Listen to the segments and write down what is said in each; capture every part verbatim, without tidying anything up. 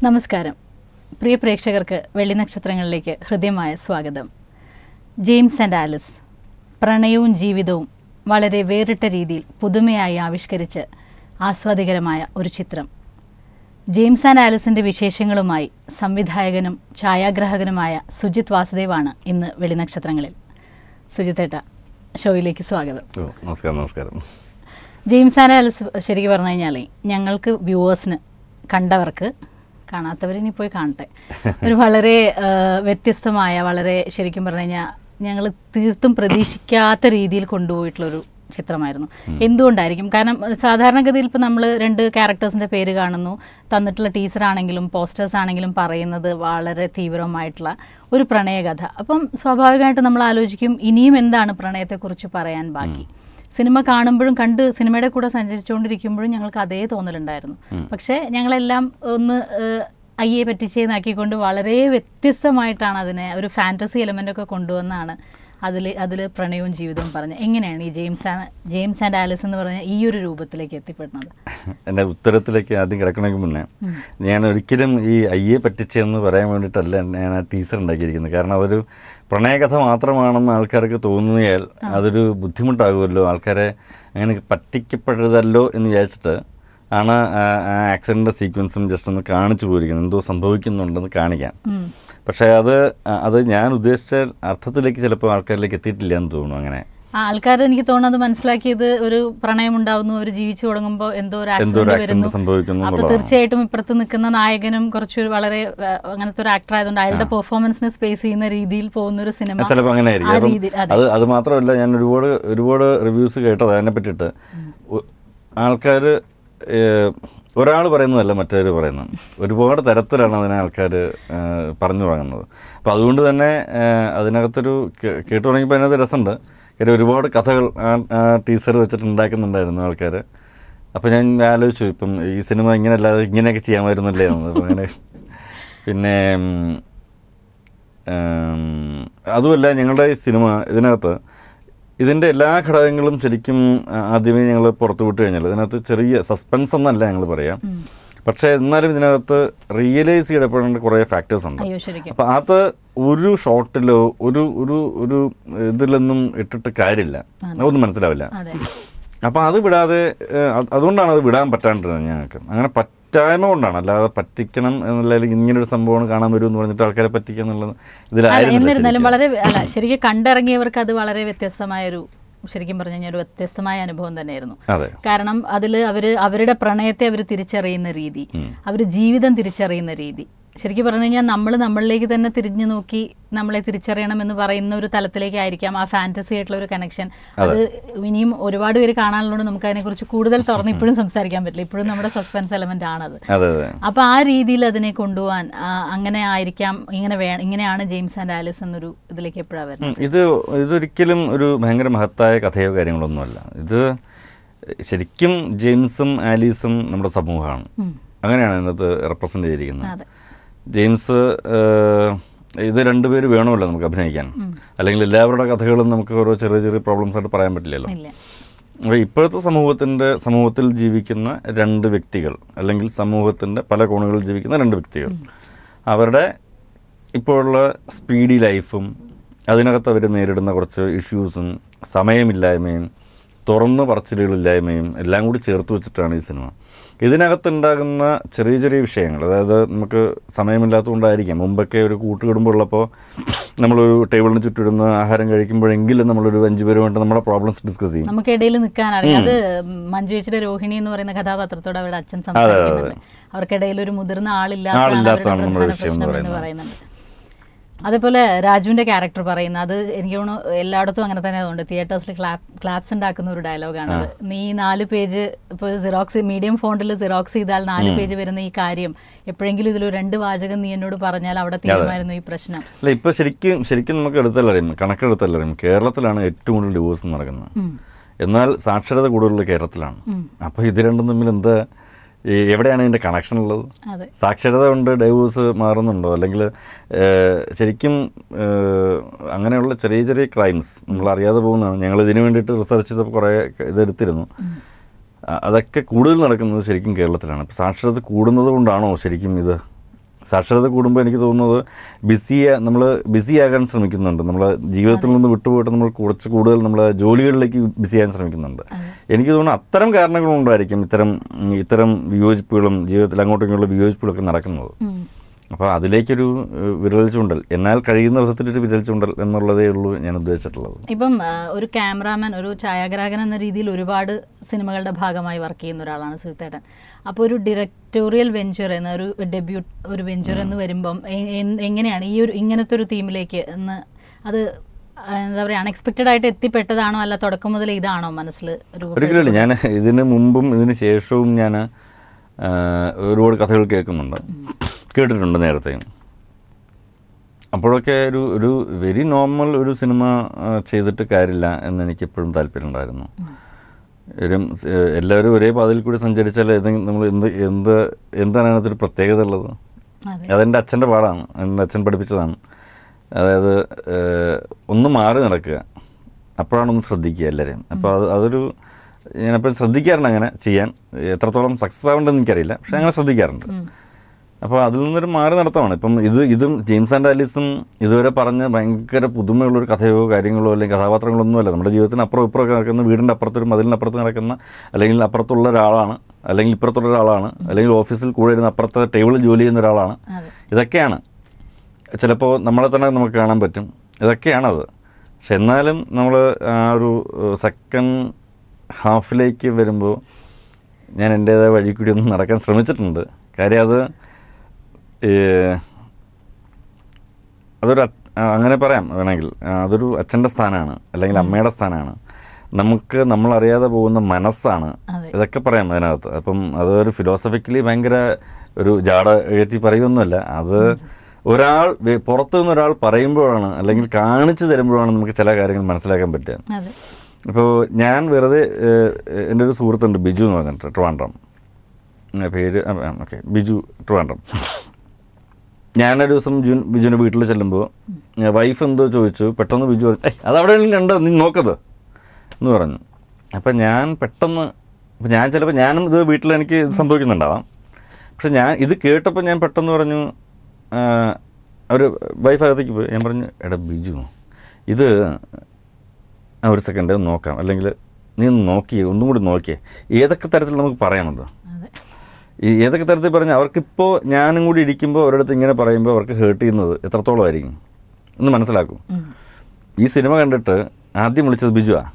നമസ്കാരം. പ്രിയ പ്രേക്ഷകർക്ക് വെള്ളി നക്ഷത്രങ്ങളിലേക്ക് ഹൃദ്യമായ സ്വാഗതം. ജെയിംസ് ആൻഡ് ആലിസ് പ്രണയവും ജീവിതവും വളരെ വേറിട്ട രീതിയിൽ പുതുമയായി ആവിഷ്കരിച്ച് ആസ്വാദികരമായ ഒരു ചിത്രം. ജെയിംസ് ആൻഡ് ആലിസിൻ്റെ വിശേഷങ്ങളുമായി സംവിധായകനും ഛായാഗ്രാഹകനുമായ സുജിത് വാസുദേവാണ് ഇന്ന് വെള്ളി നക്ഷത്രങ്ങളിൽ. സുജിത്തേട്ട, ഷോയിലേക്ക് സ്വാഗതം. നമസ്കാരം. നമസ്കാരം. ജെയിംസ് ആൻഡ് ആലിസ് ശരിക്കും പറഞ്ഞു കഴിഞ്ഞാൽ ഞങ്ങൾക്ക് വ്യൂവേഴ്സിന്, കണ്ടവർക്ക്, കാണാത്തവരിനി പോയി കാണട്ടെ, ഒരു വളരെ വ്യത്യസ്തമായ, വളരെ ശരിക്കും പറഞ്ഞു കഴിഞ്ഞാൽ ഞങ്ങൾ തീർത്തും പ്രതീക്ഷിക്കാത്ത രീതിയിൽ കൊണ്ടുപോയിട്ടുള്ളൊരു ചിത്രമായിരുന്നു. എന്തുകൊണ്ടായിരിക്കും? കാരണം സാധാരണഗതിയിൽ ഇപ്പോൾ നമ്മൾ രണ്ട് ക്യാരക്ടേഴ്സിൻ്റെ പേര് കാണുന്നു, തന്നിട്ടുള്ള ടീസർ ആണെങ്കിലും പോസ്റ്റേഴ്സ് ആണെങ്കിലും പറയുന്നത് വളരെ തീവ്രമായിട്ടുള്ള ഒരു പ്രണയകഥ. അപ്പം സ്വാഭാവികമായിട്ട് നമ്മൾ ആലോചിക്കും ഇനിയും എന്താണ് പ്രണയത്തെക്കുറിച്ച് പറയാൻ ബാക്കി. സിനിമ കാണുമ്പോഴും കണ്ട് സിനിമയുടെ കൂടെ സഞ്ചരിച്ചുകൊണ്ടിരിക്കുമ്പോഴും ഞങ്ങൾക്ക് അതേ തോന്നലുണ്ടായിരുന്നു. പക്ഷേ ഞങ്ങളെല്ലാം ഒന്ന് അയ്യെ പറ്റിച്ചേന്നാക്കിക്കൊണ്ട് വളരെ വ്യത്യസ്തമായിട്ടാണ് അതിനെ ഒരു ഫാൻറ്റസി എലമെൻ്റൊക്കെ കൊണ്ടുവന്നാണ് അതിൽ അതിൽ പ്രണയവും ജീവിതവും പറഞ്ഞത്. എങ്ങനെയാണ് ഈ ജെയിംസ് ജെയിംസ് ആൻഡ് ആലിസ് എന്ന് പറഞ്ഞ ഈ ഒരു രൂപത്തിലേക്ക് എത്തിപ്പെടുന്നത്? എൻ്റെ ഉത്തരത്തിലേക്ക് ആദ്യം കിടക്കണമെങ്കിൽ മുന്നേ ഞാൻ ഒരിക്കലും ഈ അയ്യെ പറ്റിച്ചെന്ന് പറയാൻ വേണ്ടിയിട്ടല്ല ഞാൻ ആ ടീസർ ഉണ്ടാക്കിയിരിക്കുന്നത്. കാരണം അതൊരു പ്രണയകഥ മാത്രമാണെന്ന് ആൾക്കാർക്ക് തോന്നിയാൽ അതൊരു ബുദ്ധിമുട്ടാകുമല്ലോ, ആൾക്കാരെ അങ്ങനെ പറ്റിക്കപ്പെടരുതല്ലോ എന്ന് വിചാരിച്ചിട്ട് ആണ് ആ ആക്സിഡൻ്റ് സീക്വൻസും ജസ്റ്റ് ഒന്ന് കാണിച്ചു പോയിരിക്കുന്നത്, എന്തോ സംഭവിക്കുന്നുണ്ടെന്ന് കാണിക്കാൻ. പക്ഷേ അത് അത് ഞാൻ ഉദ്ദേശിച്ച അർത്ഥത്തിലേക്ക് ചിലപ്പോൾ ആൾക്കാരിലേക്ക് എത്തിയിട്ടില്ല എന്ന് തോന്നുന്നു. അങ്ങനെ ആൾക്കാർ എനിക്ക് തോന്നുന്നത് മനസ്സിലാക്കിയത് ഒരു പ്രണയം ഉണ്ടാവുന്നു, ഒരു ജീവിച്ചു തുടങ്ങുമ്പോൾ എന്തോ ഒരു ആക്സിഡന്റ് സംഭവിക്കുന്നു. അപ്പൊ തീർച്ചയായിട്ടും ഇപ്പുറത്ത് നിൽക്കുന്ന നായകനും കുറച്ച് വളരെ അങ്ങനത്തെ ഒരു ആക്ടർ ആയതുകൊണ്ട് അയാളുടെ പെർഫോമൻസിന് സ്പേസ് ചെയ്യുന്ന രീതിയിൽ പോകുന്ന ഒരു സിനിമ ചിലപ്പോൾ അങ്ങനെ ആയിരിക്കും. അത് അത് മാത്രമല്ല, ഞാൻ ഒരുപാട് ഒരുപാട് റിവ്യൂസ് കേട്ടത് അതിനെ പറ്റിയിട്ട്. ആൾക്കാർ ഒരാൾ പറയുന്നതല്ല മറ്റൊരു പറയുന്നത്, ഒരുപാട് തരത്തിലാണ് അതിനെ ആൾക്കാർ പറഞ്ഞു തുടങ്ങുന്നത്. അപ്പോൾ അതുകൊണ്ട് തന്നെ അതിനകത്തൊരു കേട്ടു തുടങ്ങിയപ്പോൾ അതിനകത്ത് രസമുണ്ട്. കാര്യം ഒരുപാട് കഥകൾ ആ ടീസർ വെച്ചിട്ട് ഉണ്ടാക്കുന്നുണ്ടായിരുന്നു ആൾക്കാർ. അപ്പോൾ ഞാൻ ആലോചിച്ചു, ഇപ്പം ഈ സിനിമ ഇങ്ങനെ അല്ലാതെ ഇങ്ങനെയൊക്കെ ചെയ്യാമായിരുന്നല്ലേ എന്നത്. അങ്ങനെ പിന്നെ അതുമല്ല, ഞങ്ങളുടെ ഈ സിനിമ ഇതിനകത്ത് ഇതിൻ്റെ എല്ലാ ഘടകങ്ങളും ശരിക്കും ആദ്യമേ ഞങ്ങൾ പുറത്തു വിട്ട് കഴിഞ്ഞാൽ ഇതിനകത്ത് ചെറിയ സസ്പെൻസ് എന്നല്ല ഞങ്ങൾ പറയാം, പക്ഷേ എന്നാലും ഇതിനകത്ത് റിയലൈസ് ചെയ്യപ്പെടേണ്ട കുറേ ഫാക്ടേഴ്സ് ഉണ്ട്. അപ്പം അത് ഒരു ഷോട്ടിലോ ഒരു ഒരു ഒരു ഇതിലൊന്നും ഇട്ടിട്ട് കാര്യമില്ല, അതൊന്നും മനസ്സിലാവില്ല. അപ്പം അത് വിടാതെ, അതുകൊണ്ടാണ് അത് വിടാൻ പറ്റാണ്ടിരുന്നത് ഞങ്ങൾക്ക്. അങ്ങനെ പറ്റായ്മ കൊണ്ടാണ്, അല്ലാതെ പറ്റിക്കണം എന്നുള്ള ഇങ്ങനൊരു സംഭവമാണ് കാണാൻ വരും എന്ന് പറഞ്ഞിട്ട് ആൾക്കാരെ പറ്റിക്കുക എന്നുള്ളത് ഇതിലായിരുന്നിരുന്നാലും വളരെ അല്ല, ശരിക്കും കണ്ടിറങ്ങിയവർക്ക് അത് വളരെ വ്യത്യസ്തമായൊരു, ശരിക്കും പറഞ്ഞു കഴിഞ്ഞാൽ ഒരു വ്യത്യസ്തമായ അനുഭവം തന്നെയായിരുന്നു. കാരണം അതിൽ അവർ അവരുടെ പ്രണയത്തെ അവർ തിരിച്ചറിയുന്ന രീതി, അവർ ജീവിതം തിരിച്ചറിയുന്ന രീതി, ശരിക്കും പറഞ്ഞു കഴിഞ്ഞാൽ നമ്മൾ നമ്മളിലേക്ക് തന്നെ തിരിഞ്ഞു നോക്കി നമ്മളെ തിരിച്ചറിയണം എന്ന് പറയുന്ന ഒരു തലത്തിലേക്കായിരിക്കാം ആ ഫാൻറ്റസി ആയിട്ടുള്ള ഒരു കണക്ഷൻ. അത് ഇനിയും ഒരുപാട് പേര് കാണാനുള്ളതുകൊണ്ട് നമുക്ക് അതിനെക്കുറിച്ച് കൂടുതൽ തുറന്ന് ഇപ്പോഴും സംസാരിക്കാൻ പറ്റില്ല, ഇപ്പോഴും നമ്മുടെ സസ്പെൻസ് എലമെന്റ് ആണത്. അപ്പൊ ആ രീതിയിൽ അതിനെ കൊണ്ടുപോകാൻ അങ്ങനെ ആയിരിക്കാം, ഇങ്ങനെ വേണം, ഇങ്ങനെയാണ് ജെയിംസ് ആൻഡ് ആലിസ് എന്നൊരു ഇതിലേക്ക് എപ്പോഴാണ് വരുന്നത്. ഇത് ഇതൊരിക്കലും ഒരു ഭയങ്കര മഹത്തായ കഥയോ കാര്യങ്ങളൊന്നുമല്ല. ഇത് ശരിക്കും ജെയിംസും ആലീസും നമ്മുടെ സമൂഹമാണ്, അങ്ങനെയാണ് ഇതിനകത്ത് റെപ്രസെന്റ് ചെയ്തിരിക്കുന്നത്. ജെയിംസ്, ഇത് രണ്ടുപേര് വേണമല്ലോ നമുക്ക് അഭിനയിക്കാൻ, അല്ലെങ്കിൽ എല്ലാവരുടെ കഥകളും നമുക്ക് ഓരോ ചെറിയ ചെറിയ പ്രോബ്ലംസ് ആയിട്ട് പറയാൻ പറ്റില്ലല്ലോ. അപ്പോൾ ഇപ്പോഴത്തെ സമൂഹത്തിൻ്റെ സമൂഹത്തിൽ ജീവിക്കുന്ന രണ്ട് വ്യക്തികൾ, അല്ലെങ്കിൽ സമൂഹത്തിൻ്റെ പല കോണുകളിൽ ജീവിക്കുന്ന രണ്ട് വ്യക്തികൾ, അവരുടെ ഇപ്പോഴുള്ള സ്പീഡി ലൈഫും അതിനകത്ത് അവർ നേരിടുന്ന കുറച്ച് ഇഷ്യൂസും സമയമില്ലായ്മയും തുറന്നു പറച്ചിലുകളില്ലായ്മയും എല്ലാം കൂടി ചേർത്ത് വെച്ചിട്ടാണ് ഈ സിനിമ. ഇതിനകത്തുണ്ടാകുന്ന ചെറിയ ചെറിയ വിഷയങ്ങൾ, അതായത് നമുക്ക് സമയമില്ലാത്തതുകൊണ്ടായിരിക്കാം, മുമ്പൊക്കെ ഒരു കൂട്ടുകുടുംബമുള്ളപ്പോൾ നമ്മളൊരു ടേബിളിന് ചുറ്റിരുന്ന് ആഹാരം കഴിക്കുമ്പോഴെങ്കിലും നമ്മളൊരു അഞ്ചു പേരുമായിട്ട് നമ്മുടെ പ്രോബ്ലംസ് ഡിസ്കസ് ചെയ്യും, നമുക്ക് ഇടയിൽ നിൽക്കാനറിയാം. അത് മഞ്ജു ചേച്ചിയുടെ രോഹിണി എന്ന് പറയുന്ന കഥാപാത്രത്തോട് അവരുടെ അച്ഛൻ സംസാരിക്കുന്നുണ്ട്, അവർക്കിടയിൽ ഒരു മുതിർന്ന ആളില്ലാത്തതാണ് നമ്മുടെ വിഷയം എന്ന് പറയുന്നുണ്ട്. അതേപോലെ രാജുവിൻ്റെ ക്യാരക്ടർ പറയുന്നത്, അത് എനിക്ക് തോന്നുന്നു എല്ലായിടത്തും അങ്ങനെ തന്നെ അതുകൊണ്ട് തിയേറ്റേഴ്സിൽ ക്ലാപ്പ് ക്ലാപ്സ് ഉണ്ടാക്കുന്ന ഒരു ഡയലോഗാണ്. നീ നാല് പേജ് ഇപ്പോൾ സിറോക്സ് മീഡിയം ഫോണ്ടിൽ സിറോക്സ് ചെയ്താൽ നാല് പേജ് വരുന്ന ഈ കാര്യം എപ്പോഴെങ്കിലും ഇതിലൊരു രണ്ട് വാചകം നീ എന്നോട് പറഞ്ഞാൽ അവിടെ തീരുമായിരുന്നു ഈ പ്രശ്നം. അല്ല, ഇപ്പൊ ശരിക്കും ശരിക്കും നമുക്ക് എടുത്തല്ലറിയാം, കണക്കെടുത്തല്ലറിയാം, കേരളത്തിലാണ് ഏറ്റവും കൂടുതൽ ഡിവോഴ്സ് നടക്കുന്നത്, എന്നാൽ സാക്ഷരത കൂടുതലുള്ള കേരളത്തിലാണ്. അപ്പോൾ ഇത് രണ്ടും തമ്മിൽ എന്താ, എവിടെയാണ് ഇതിൻ്റെ കണക്ഷൻ ഉള്ളത്? സാക്ഷരത കൊണ്ട് ഡൈവോഴ്സ് മാറുന്നുണ്ടോ? അല്ലെങ്കിൽ ശരിക്കും അങ്ങനെയുള്ള ചെറിയ ചെറിയ ക്രൈംസ് നമ്മൾ അറിയാതെ പോകുന്നതാണ്. ഞങ്ങൾ ഇതിനു വേണ്ടിയിട്ട് റിസർച്ച് ചെയ്തപ്പോൾ കുറേ ഇതെടുത്തിരുന്നു. അതൊക്കെ കൂടുതൽ നടക്കുന്നത് ശരിക്കും കേരളത്തിലാണ്. അപ്പോൾ സാക്ഷരത കൂടുന്നത് കൊണ്ടാണോ ശരിക്കും ഇത് സാക്ഷരത കൂടുമ്പോൾ എനിക്ക് തോന്നുന്നത് ബിസി നമ്മൾ ബിസിയാകാൻ ശ്രമിക്കുന്നുണ്ട്. നമ്മളെ ജീവിതത്തിൽ നിന്ന് വിട്ടുപോയിട്ട് നമ്മൾ കുറച്ച് കൂടുതൽ നമ്മളെ ജോലികളിലേക്ക് ബിസിയാകാൻ ശ്രമിക്കുന്നുണ്ട്. എനിക്ക് തോന്നുന്നു അത്തരം കാരണങ്ങളുണ്ടായിരിക്കും ഇത്തരം ഇത്തരം വിയോജിപ്പുകളും ജീവിതത്തിൽ അങ്ങോട്ടും ഇങ്ങോട്ടുള്ള വിയോജിപ്പുകളൊക്കെ നടക്കുന്നത്. അപ്പോൾ അതിലേക്കൊരു വിരൽ ചൂണ്ടൽ, എന്നാൽ കഴിയുന്ന വിധത്തിലൊരു വിരൽ ചൂണ്ടൽ എന്നുള്ളതേ ഉള്ളൂ ഞാൻ ഉദ്ദേശിച്ചിട്ടുള്ളത്. ഇപ്പം ഒരു ക്യാമറാമാൻ, ഒരു ഛായാഗ്രാഹകൻ എന്ന രീതിയിൽ ഒരുപാട് സിനിമകളുടെ ഭാഗമായി വർക്ക് ചെയ്യുന്ന ഒരാളാണ് സുജിത്തേട്ടൻ. അപ്പോൾ ഒരു ഡയറക്ടോറിയൽ വെഞ്ചർ എന്ന ഒരു ഡെബ്യൂട്ട് ഒരു വെഞ്ചർ എന്ന് വരുമ്പം എങ്ങനെയാണ് ഈ ഒരു ഇങ്ങനത്തെ ഒരു തീമിലേക്ക് എന്ന്, അത് എന്താ പറയുക, അൺഎക്സ്പെക്റ്റഡ് ആയിട്ട് എത്തിപ്പെട്ടതാണോ അല്ല തുടക്കം മുതൽ ഇതാണോ മനസ്സിൽ? ഒരിക്കലും ഞാൻ ഇതിന് മുമ്പും ഇതിന് ശേഷവും ഞാൻ ഒരുപാട് കഥകൾ കേൾക്കുന്നുണ്ട്, കേട്ടിട്ടുണ്ട് നേരത്തെയും. അപ്പോഴൊക്കെ ഒരു ഒരു വെരി നോർമൽ ഒരു സിനിമ ചെയ്തിട്ട് കാര്യമില്ല എന്ന് എനിക്കെപ്പോഴും താല്പര്യമുണ്ടായിരുന്നു. ഒരു എല്ലാവരും ഒരേ പാതയിൽ കൂടി സഞ്ചരിച്ചാൽ ഏതെങ്കിലും നമ്മൾ എന്ത് എന്ത് എന്താണ് അതിനകത്തൊരു പ്രത്യേകത ഉള്ളത്? അതെൻ്റെ അച്ഛൻ്റെ പാടാണ്, എൻ്റെ അച്ഛൻ പഠിപ്പിച്ചതാണ്. അതായത് ഒന്ന് മാറി നടക്കുക, അപ്പോഴാണൊന്ന് ശ്രദ്ധിക്കുക എല്ലാവരെയും. അപ്പോൾ അത് അതൊരു ഞാനെപ്പോഴും ശ്രദ്ധിക്കാറുണ്ട് അങ്ങനെ ചെയ്യാൻ. എത്രത്തോളം സക്സസ് ആവേണ്ടതെന്ന് എനിക്കറിയില്ല, പക്ഷേ അങ്ങനെ ശ്രദ്ധിക്കാറുണ്ട്. അപ്പോൾ അതിൽ നിന്നൊരു മാറി നടത്തമാണ്. ഇപ്പം ഇത് ഇതും ജെയിംസ് ആൻഡ് ആലീസും ഇതുവരെ പറഞ്ഞ് ഭയങ്കര പുതുമയുള്ളൊരു കഥയോ കാര്യങ്ങളോ അല്ലെങ്കിൽ കഥാപാത്രങ്ങളൊന്നുമല്ല. നമ്മുടെ ജീവിതത്തിന് അപ്പുറം ഇപ്പുറമൊക്കെ നടക്കുന്ന, വീടിൻ്റെ അപ്പുറത്തൊരു മതിലിനപ്പുറത്ത് നടക്കുന്ന, അല്ലെങ്കിൽ അപ്പുറത്തുള്ള ഒരാളാണ്, അല്ലെങ്കിൽ ഇപ്പുറത്തുള്ള ഒരാളാണ്, അല്ലെങ്കിൽ ഓഫീസിൽ കൂടെ ഇരുന്ന് അപ്പുറത്തെ ടേബിളിൽ ജോലി ചെയ്യുന്ന ഒരാളാണ്. ഇതൊക്കെയാണ് ചിലപ്പോൾ നമ്മളെ തന്നെ നമുക്ക് കാണാൻ പറ്റും. ഇതൊക്കെയാണത്. പക്ഷെ എന്നാലും നമ്മൾ ആ ഒരു സെക്കൻഡ് ഹാഫിലേക്ക് വരുമ്പോൾ ഞാൻ എൻ്റേതായ വഴി കൂടി ഒന്ന് നടക്കാൻ ശ്രമിച്ചിട്ടുണ്ട്. കാര്യം അത് അതൊരു അങ്ങനെ പറയാം വേണമെങ്കിൽ, അതൊരു അച്ഛൻ്റെ സ്ഥാനമാണ്, അല്ലെങ്കിൽ അമ്മയുടെ സ്ഥാനമാണ്. നമുക്ക് നമ്മളറിയാതെ പോകുന്ന മനസ്സാണ്, ഇതൊക്കെ പറയാം അതിനകത്ത്. അപ്പം അതൊരു ഫിലോസഫിക്കലി ഭയങ്കര ഒരു ജാട കയറ്റി പറയുമൊന്നുമല്ല. അത് ഒരാൾ പുറത്തു നിന്ന് ഒരാൾ പറയുമ്പോഴാണ്, അല്ലെങ്കിൽ കാണിച്ചു തരുമ്പോഴാണ് നമുക്ക് ചില കാര്യങ്ങൾ മനസ്സിലാക്കാൻ പറ്റുക. ഇപ്പോൾ ഞാൻ വെറുതെ, എൻ്റെ ഒരു സുഹൃത്തുണ്ട് ബിജു എന്ന് പറഞ്ഞിട്ട്, ട്രിവാൻഡ്രം പേര്, ഓക്കെ ബിജു ട്രിവാൻഡ്രം. ഞാനൊരു ദിവസം ബിജു ബിജുവിൻ്റെ വീട്ടിൽ ചെല്ലുമ്പോൾ വൈഫ് എന്തോ ചോദിച്ചു, പെട്ടെന്ന് ബിജു പറഞ്ഞു, ഏയ് അതവിടെ കണ്ടോ, നീ നോക്കത് എന്ന് പറഞ്ഞു. അപ്പം ഞാൻ പെട്ടെന്ന്, അപ്പം ഞാൻ ചിലപ്പോൾ ഞാനും ഇത് വീട്ടിൽ എനിക്ക് ഇത് സംഭവിക്കുന്നുണ്ടാവാം, പക്ഷെ ഞാൻ ഇത് കേട്ടപ്പോൾ ഞാൻ പെട്ടെന്ന് പറഞ്ഞു, അവർ വൈഫ് അകത്തേക്ക് പോയി. ഞാൻ പറഞ്ഞു, എടാ ബിജു, ഇത് ഒരു സെക്കൻഡ് നോക്കാം, അല്ലെങ്കിൽ നീ ഒന്ന് നോക്കിയേ, ഒന്നും കൂടി നോക്കിയേ, ഏതൊക്കെ തരത്തിൽ നമുക്ക് പറയാമത്, ഈ ഏതൊക്കെ തരത്തിൽ പറഞ്ഞാൽ അവർക്കിപ്പോൾ ഞാനും കൂടി ഇരിക്കുമ്പോൾ ഒരിടത്ത് ഇങ്ങനെ പറയുമ്പോൾ അവർക്ക് ഹേർട്ട് ചെയ്യുന്നത് എത്രത്തോളം ആയിരിക്കും എന്ന് മനസ്സിലാക്കും. ഈ സിനിമ കണ്ടിട്ട് ആദ്യം വിളിച്ചത് ബിജുവാ.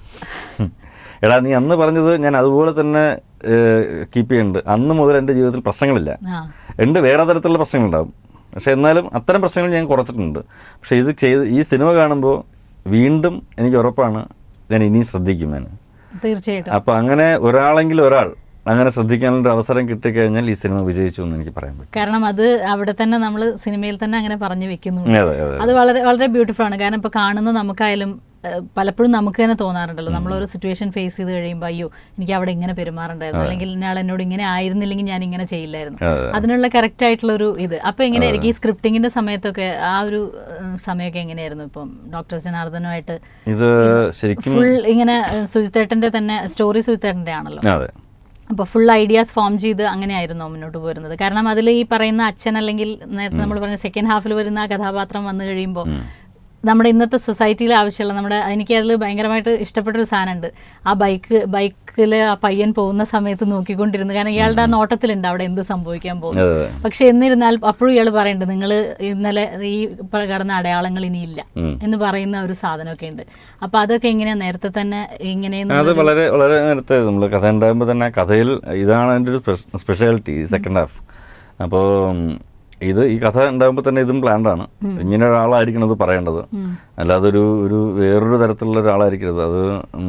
എടാ നീ അന്ന് പറഞ്ഞത് ഞാൻ അതുപോലെ തന്നെ കീപ്പ് ചെയ്യുന്നുണ്ട്. അന്ന് മുതൽ എൻ്റെ ജീവിതത്തിൽ പ്രശ്നങ്ങളില്ല, ഉണ്ട് വേറെ തരത്തിലുള്ള പ്രശ്നങ്ങളുണ്ടാകും, പക്ഷേ എന്നാലും അത്തരം പ്രശ്നങ്ങൾ ഞാൻ കുറച്ചിട്ടുണ്ട്. പക്ഷേ ഇത് ചെയ്ത് ഈ സിനിമ കാണുമ്പോൾ വീണ്ടും എനിക്ക് ഉറപ്പാണ് ഞാൻ ഇനിയും ശ്രദ്ധിക്കും ഞാൻ. തീർച്ചയായിട്ടും. അപ്പോൾ അങ്ങനെ ഒരാളെങ്കിലും ഒരാൾ അങ്ങനെ ശ്രദ്ധിക്കാനുള്ള അവസരം കിട്ടിക്കഴിഞ്ഞാൽ ഈ സിനിമ വിജയിച്ചു എന്ന് എനിക്ക് പറയാൻ പറ്റും. കാരണം അത് അവിടെ തന്നെ നമ്മൾ സിനിമയിൽ തന്നെ അങ്ങനെ പറഞ്ഞു വെക്കുന്നു. അത് വളരെ വളരെ ബ്യൂട്ടിഫുൾ ആണ്. കാരണം ഇപ്പോൾ കാണുന്ന നമുക്കായാലും പലപ്പോഴും നമുക്ക് തന്നെ തോന്നാറുണ്ടല്ലോ, നമ്മളൊരു സിറ്റുവേഷൻ ഫേസ് ചെയ്ത് കഴിയുമ്പോൾ അയ്യോ എനിക്ക് അവിടെ ഇങ്ങനെ പെരുമാറുണ്ടായിരുന്നു, അല്ലെങ്കിൽ ഇന്നയാൾ എന്നോട് ഇങ്ങനെ ആയിരുന്നില്ലെങ്കിൽ ഞാൻ ഇങ്ങനെ ചെയ്യില്ലായിരുന്നു. അതിനുള്ള കറക്റ്റ് ആയിട്ടുള്ള ഒരു ഇത്. അപ്പോൾ എങ്ങനെയായിരിക്കും ഈ സ്ക്രിപ്റ്റിങ്ങിന്റെ സമയത്തൊക്കെ ആ ഒരു സമയമൊക്കെ എങ്ങനെയായിരുന്നു? ഇപ്പം ഡോക്ടർ ജനാർദ്ദനുമായിട്ട് ഇത് ശരിക്കും ഫുൾ ഇങ്ങനെ സുജിത്തേട്ടന്റെ തന്നെ സ്റ്റോറി സുജിത്തേട്ടന്റെ ആണല്ലോ, അപ്പോൾ ഫുൾ ഐഡിയാസ് ഫോം ചെയ്ത് അങ്ങനെയായിരുന്നു മുന്നോട്ട് പോരുന്നത്. കാരണം അതിൽ ഈ പറയുന്ന അച്ഛൻ, അല്ലെങ്കിൽ നേരത്തെ നമ്മൾ പറഞ്ഞ സെക്കൻഡ് ഹാഫിൽ വരുന്ന ആ കഥാപാത്രം വന്നു കഴിയുമ്പോൾ നമ്മുടെ ഇന്നത്തെ സൊസൈറ്റിയിൽ ആവശ്യമുള്ള നമ്മുടെ, എനിക്ക് അതിൽ ഭയങ്കരമായിട്ട് ഇഷ്ടപ്പെട്ടൊരു സാധനമുണ്ട്. ആ ബൈക്ക് ബൈക്കിൽ ആ പയ്യൻ പോകുന്ന സമയത്ത് നോക്കിക്കൊണ്ടിരുന്നു. കാരണം ഇയാളുടെ ആ നോട്ടത്തിലുണ്ട് അവിടെ എന്ത് സംഭവിക്കാൻ പോകുന്നു. പക്ഷെ എന്നിരുന്നാൽ അപ്പോഴും ഇയാൾ പറയുന്നുണ്ട് നിങ്ങൾ ഇന്നലെ ഈ കടന്ന അടയാളങ്ങൾ ഇനിയില്ല എന്ന് പറയുന്ന ഒരു സാധനമൊക്കെ ഉണ്ട്. അപ്പൊ അതൊക്കെ എങ്ങനെയാ നേരത്തെ തന്നെ ഇങ്ങനെ? അത് വളരെ വളരെ നേരത്തെ നമ്മൾ കഥ ഉണ്ടാകുമ്പോൾ തന്നെ കഥയിൽ ഇതാണ് അതിൻ്റെ ഒരു സ്പെഷ്യാലിറ്റി, സെക്കൻഡ് ഹാഫ്. അപ്പോൾ ഇത് ഈ കഥ ഉണ്ടാകുമ്പോൾ തന്നെ ഇതും പ്ലാൻഡാണ്. ഇങ്ങനെ ഒരാളായിരിക്കണം അത് പറയേണ്ടത്, അല്ലാതെ ഒരു ഒരു വേറൊരു തരത്തിലുള്ള ഒരാളായിരിക്കരുത്. അത്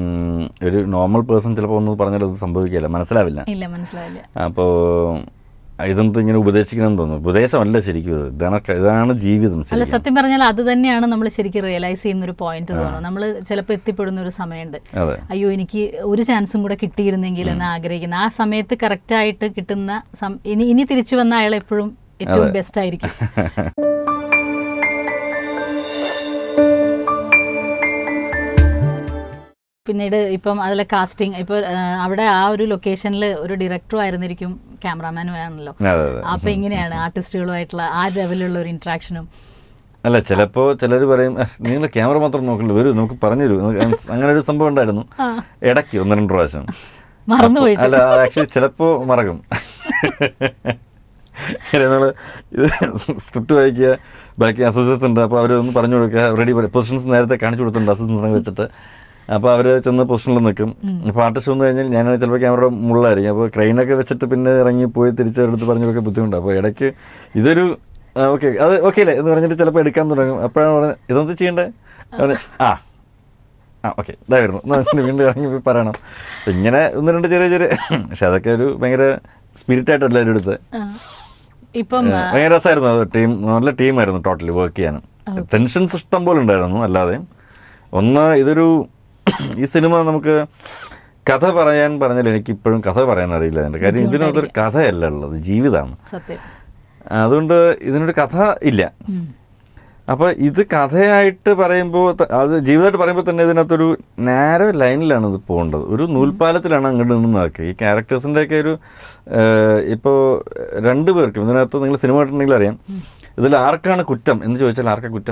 ഒരു നോർമൽ പേഴ്സൺ ചിലപ്പോൾ ഒന്ന് പറഞ്ഞാൽ അത് സംഭവിക്കില്ല, മനസ്സിലാവില്ല. അപ്പോൾ ഇതെന്ത് ഇങ്ങനെ ഉപദേശിക്കണമെന്ന് തോന്നുന്നു. ഉപദേശമല്ല ശരിക്കും, ഇത് ഇതാണ് ഇതാണ് ജീവിതം. അല്ല, സത്യം പറഞ്ഞാൽ അത് തന്നെയാണ് നമ്മൾ ശരിക്കും റിയലൈസ് ചെയ്യുന്ന ഒരു പോയിന്റ് തോന്നുന്നു. നമ്മൾ ചിലപ്പോൾ എത്തിപ്പെടുന്ന ഒരു സമയമുണ്ട്, അയ്യോ എനിക്ക് ഒരു ചാൻസും കൂടെ കിട്ടിയിരുന്നെങ്കിൽ എന്ന് ആഗ്രഹിക്കുന്ന ആ സമയത്ത് കറക്റ്റായിട്ട് കിട്ടുന്ന ഇനി ഇനി തിരിച്ചു വന്ന അയാൾ എപ്പോഴും ഏറ്റവും ബെസ്റ്റ് ആയിരിക്കും. പിന്നീട് ഇപ്പം അതിലെ കാസ്റ്റിംഗ് ഇപ്പോൾ അവിടെ ആ ഒരു ലൊക്കേഷനിൽ ഒരു ഡയറക്ടറും ആയിരുന്നിരിക്കും ക്യാമറാമാനും ആണല്ലോ. അപ്പം ഇങ്ങനെയാണ് ആർട്ടിസ്റ്റുകളുമായിട്ടുള്ള ആ ലെവലിലുള്ള ഒരു ഇൻട്രാക്ഷനും. അല്ല, ചിലപ്പോൾ ചിലർ പറയും നിങ്ങൾ ക്യാമറ മാത്രം നോക്കില്ല, വരും നമുക്ക് പറഞ്ഞു തരൂ. അങ്ങനെ ഒരു സംഭവം ഉണ്ടായിരുന്നു ഇടയ്ക്ക് ഒന്ന് രണ്ട് പ്രാവശ്യം. മറന്നുപോയി. അല്ല, ആക്ച്വലി ചിലപ്പോൾ മറക്കും. നമ്മൾ ഇത് സ്ക്രിപ്റ്റ് വായിക്കുക, ബാക്കി അസിസ്റ്റൻസ് ഉണ്ട്, അപ്പോൾ അവരൊന്ന് പറഞ്ഞു കൊടുക്കുക, റെഡി പൊസിഷൻസ് നേരത്തെ കാണിച്ചു കൊടുത്തിട്ടുണ്ട് അസിസ്റ്റൻസിനെ വെച്ചിട്ട്. അപ്പോൾ അവർ ചെന്ന് പൊസിഷനിൽ നിൽക്കും. അപ്പോൾ ആർട്ടിസ്റ്റ് വന്നു കഴിഞ്ഞാൽ ഞാൻ ചിലപ്പോൾ ക്യാമറ മുള്ളായിരിക്കും, അപ്പോൾ ക്രെയിനൊക്കെ വെച്ചിട്ട് പിന്നെ ഇറങ്ങി പോയി തിരിച്ചെടുത്ത് പറഞ്ഞു കൊടുക്കാൻ ബുദ്ധിമുട്ടാണ്. അപ്പോൾ ഇടയ്ക്ക് ഇതൊരു ഓക്കെ അത് ഓക്കെ അല്ലേ എന്ന് പറഞ്ഞിട്ട് ചിലപ്പോൾ എടുക്കാൻ തുടങ്ങും. അപ്പോഴാണ് പറഞ്ഞത് ഇതെന്ത് ചെയ്യേണ്ടത്, ആ ആ ഓക്കെ ഇതായിരുന്നു വീണ്ടും ഇറങ്ങി പോയി പറയണം. അപ്പം ഇങ്ങനെ ഒന്ന് രണ്ട് ചെറിയ ചെറിയ, പക്ഷെ അതൊക്കെ ഒരു ഭയങ്കര സ്പിരിറ്റായിട്ട് എല്ലാവരും എടുത്ത് ഇപ്പം ഭയങ്കര രസമായിരുന്നു. അത് ടീം നല്ല ടീമായിരുന്നു ടോട്ടലി വർക്ക് ചെയ്യാനും. ടെൻഷൻസ് ഇഷ്ടം പോലെ ഉണ്ടായിരുന്നു. അല്ലാതെ ഒന്ന് ഇതൊരു ഈ സിനിമ നമുക്ക് കഥ പറയാൻ പറഞ്ഞാൽ എനിക്കിപ്പോഴും കഥ പറയാൻ അറിയില്ല. എൻ്റെ കാര്യം ഇതിനകത്തൊരു കഥയല്ല ഉള്ളത്, ജീവിതമാണ്. അതുകൊണ്ട് ഇതിനൊരു കഥ ഇല്ല. അപ്പോൾ ഇത് കഥയായിട്ട് പറയുമ്പോൾ അത് ജീവിതമായിട്ട് പറയുമ്പോൾ തന്നെ ഇതിനകത്തൊരു നാരോ ലൈനിലാണ് ഇത് പോകേണ്ടത്. ഒരു നൂൽപ്പാലത്തിലാണ് അങ്ങോട്ട് നിന്ന് നടക്കുക. ഈ ക്യാരക്ടേഴ്സിൻ്റെയൊക്കെ ഒരു ഇപ്പോൾ രണ്ടു പേർക്കും ഇതിനകത്ത് നിങ്ങൾ സിനിമ കണ്ടിട്ടുണ്ടെങ്കിൽ അറിയാം, ഇതിൽ ആർക്കാണ് കുറ്റം എന്ന് ചോദിച്ചാൽ ആർക്കാ കുറ്റം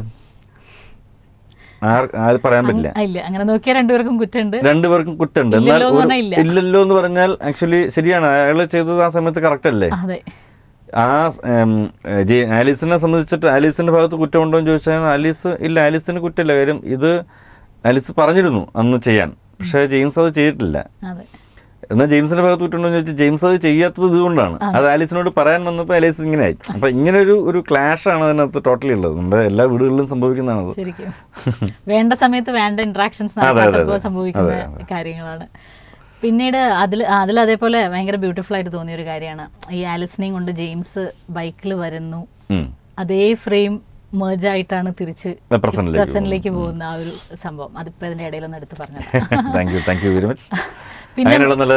ആര് പറയാൻ പറ്റില്ല. അങ്ങനെ നോക്കിയാൽ രണ്ടുപേർക്കും കുറ്റമുണ്ട്, രണ്ടുപേർക്കും കുറ്റമുണ്ട്. എന്നാൽ ഇല്ലല്ലോ എന്ന് പറഞ്ഞാൽ ആക്ച്വലി ശരിയാണ്, അയാൾ ചെയ്തത് ആ സമയത്ത് കറക്റ്റ് അല്ലേ. ആ ആലീസിനെ സംബന്ധിച്ചിട്ട് ആലീസിൻ്റെ ഭാഗത്ത് കുറ്റമുണ്ടോ എന്ന് ചോദിച്ചാൽ ആലീസ് ഇല്ല, ആലീസിന് കുറ്റമില്ല. കാര്യം ഇത് ആലീസ് പറഞ്ഞിരുന്നു അന്ന് ചെയ്യാൻ, പക്ഷേ ജെയിംസ് അത് ചെയ്തിട്ടില്ല. എന്നാൽ ജെയിംസിൻ്റെ ഭാഗത്ത് കുറ്റമുണ്ടോ എന്ന് ചോദിച്ചാൽ ജെയിംസ് അത് ചെയ്യാത്തത് ഇതുകൊണ്ടാണ്. അത് ആലീസിനോട് പറയാൻ വന്നപ്പോൾ ആലീസ് ഇങ്ങനെ ആയി. അപ്പം ഇങ്ങനെ ഒരു ഒരു ക്ലാഷാണ് അതിനകത്ത് ടോട്ടലി ഉള്ളത്. നമ്മുടെ എല്ലാ വീടുകളിലും സംഭവിക്കുന്നതാണത്. വേണ്ട സമയത്ത് വേണ്ട ഇൻട്രാക്ഷൻസ് സംഭവിക്കുന്ന കാര്യങ്ങളാണ്. പിന്നീട് അതിൽ അതിൽ അതേപോലെ ഭയങ്കര ബ്യൂട്ടിഫുൾ ആയിട്ട് തോന്നിയ ഒരു കാര്യമാണ് ഈ ആലിസിനെയും കൊണ്ട് ജെയിംസ് ബൈക്കിൽ വരുന്നു, അതേ ഫ്രെയിം മേർജ് ആയിട്ടാണ് തിരിച്ച് പ്രസന്റിലേക്ക് പോകുന്ന ആ ഒരു സംഭവം. അതിപ്പോ അതിന്റെ ഇടയിലൊന്നും എടുത്ത് പറഞ്ഞത്. പിന്നെ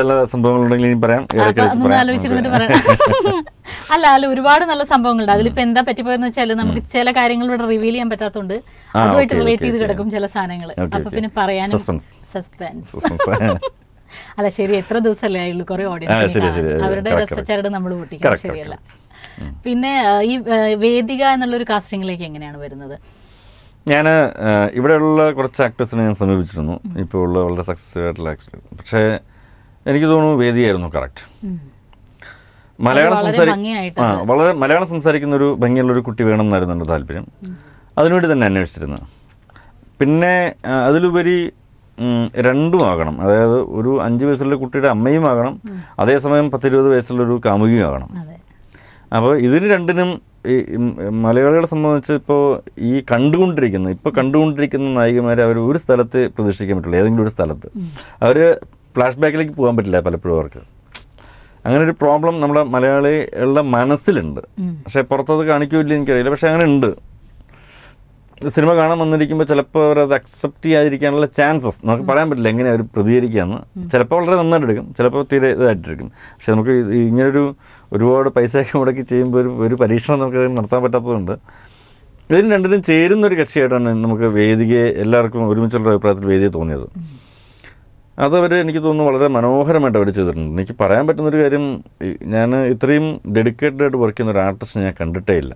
ആലോചിച്ചിരുന്നിട്ട് പറയാം. അല്ല അല്ല ഒരുപാട് നല്ല സംഭവങ്ങളുണ്ട്. അതിലിപ്പോ എന്താ പറ്റിപ്പോയെന്ന് വെച്ചാൽ നമുക്ക് ചില കാര്യങ്ങൾ ഇവിടെ റിവീൽ ചെയ്യാൻ പറ്റാത്തതുകൊണ്ട് അതുമായിട്ട് റിലേറ്റ് ചെയ്ത് കിടക്കും ചില സാധനങ്ങൾ. അപ്പൊ പിന്നെ പറയാനും സസ്പെൻസ്. അല്ല ശരി, എത്ര ദിവസമല്ലേ ആയുള്ളൂ, കുറെ ഓഡിയൻസ് അവരുടെ രസച്ചരട് നമ്മൾ പൊട്ടിക്കാം, ശരിയല്ല. പിന്നെ ഈ വേദിക എന്നുള്ളൊരു കാസ്റ്റിംഗിലേക്ക് എങ്ങനെയാണ് വരുന്നത്? ഞാൻ ഇവിടെയുള്ള കുറച്ച് ആക്ടേഴ്സിനെ ഞാൻ സമീപിച്ചിരുന്നു, ഇപ്പോൾ ഉള്ള വളരെ സക്സസ് ആയിട്ടുള്ള ആക്ടർ. പക്ഷേ എനിക്ക് തോന്നുന്നു വേദിയായിരുന്നു കറക്റ്റ്. മലയാളം സംസാരിക്കും ആ വളരെ മലയാളം സംസാരിക്കുന്ന ഒരു ഭംഗിയുള്ളൊരു കുട്ടി വേണം എന്നായിരുന്നു എൻ്റെ താല്പര്യം. അതിനുവേണ്ടി തന്നെ അന്വേഷിച്ചിരുന്നത്. പിന്നെ അതിലുപരി രണ്ടും ആകണം, അതായത് ഒരു അഞ്ച് വയസ്സുള്ള കുട്ടിയുടെ അമ്മയും ആകണം, അതേസമയം പത്തിരുപത് വയസ്സുള്ളൊരു കാമുകിയും ആകണം. അപ്പോൾ ഇതിന് രണ്ടിനും ഈ മലയാളികളെ സംബന്ധിച്ച് ഇപ്പോൾ ഈ കണ്ടുകൊണ്ടിരിക്കുന്ന ഇപ്പോൾ കണ്ടുകൊണ്ടിരിക്കുന്ന നായികമാരെ അവർ ഒരു സ്ഥലത്ത് പ്രതീക്ഷിക്കാൻ പറ്റുള്ളൂ, ഏതെങ്കിലും ഒരു സ്ഥലത്ത്. അവർ ഫ്ലാഷ് ബാക്കിലേക്ക് പോകാൻ പറ്റില്ല പലപ്പോഴും അവർക്ക്. അങ്ങനെ ഒരു പ്രോബ്ലം നമ്മുടെ മലയാളികളുടെ മനസ്സിലുണ്ട്. പക്ഷേ പുറത്തത് കാണിക്കില്ല എനിക്കറിയില്ല, പക്ഷേ അങ്ങനെ ഉണ്ട്. സിനിമ കാണാൻ വന്നിരിക്കുമ്പോൾ ചിലപ്പോൾ അവരത് അക്സെപ്റ്റ് ചെയ്യാതിരിക്കാനുള്ള ചാൻസസ് നമുക്ക് പറയാൻ പറ്റില്ല, എങ്ങനെ അവർ പ്രതികരിക്കാമെന്ന്. ചിലപ്പോൾ വളരെ നന്നായിട്ട് എടുക്കും, ചിലപ്പോൾ തീരെ ഇതായിട്ടെടുക്കും. പക്ഷെ നമുക്ക് ഇങ്ങനൊരു ഒരുപാട് പൈസയൊക്കെ മുടക്കി ചെയ്യുമ്പോൾ ഒരു ഒരു പരീക്ഷണം നമുക്ക് നടത്താൻ പറ്റാത്തതുകൊണ്ട് ഇതിന് രണ്ടിനും ചേരുന്നൊരു കക്ഷിയായിട്ടാണ് നമുക്ക് വേദികയെ എല്ലാവർക്കും ഒരുമിച്ചുള്ള അഭിപ്രായത്തിൽ വേദിയെ തോന്നിയത്. അതവർ എനിക്ക് തോന്നുന്നു വളരെ മനോഹരമായിട്ട് അവർ ചെയ്തിട്ടുണ്ട്. എനിക്ക് പറയാൻ പറ്റുന്നൊരു കാര്യം, ഞാൻ ഇത്രയും ഡെഡിക്കേറ്റഡ് ആയിട്ട് വർക്ക് ചെയ്യുന്ന ഒരു ആർട്ടിസ്റ്റ് ഞാൻ കണ്ടിട്ടേ ഇല്ല.